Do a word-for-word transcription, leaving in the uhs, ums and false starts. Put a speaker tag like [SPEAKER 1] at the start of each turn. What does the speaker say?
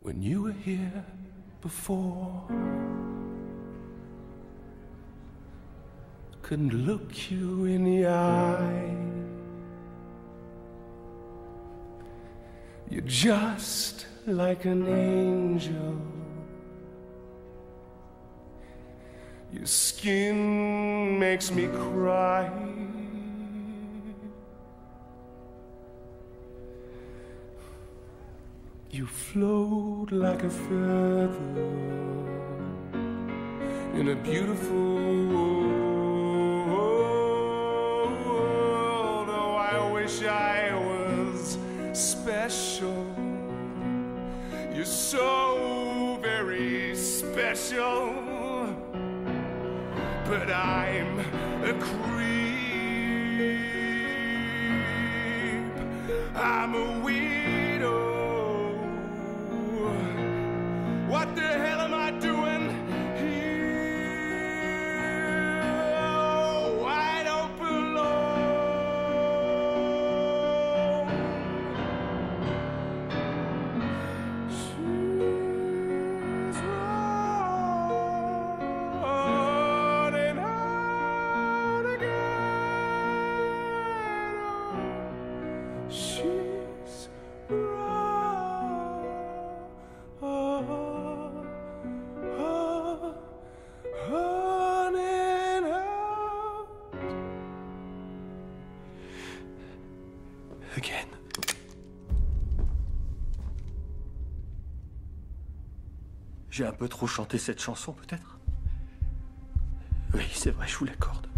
[SPEAKER 1] when you were here before. Couldn't look you in the eye. You're just like an angel. Your skin makes me cry. You float like a feather in a beautiful world. Oh, I wish I was special. You're so very special. But I'm a creep. I'm a weirdo. What the hell am I doing here? Oh, I don't belong. She's running out again. Oh, she's again. J'ai un peu trop chanté cette chanson, peut-être? Oui, c'est vrai, je vous l'accorde.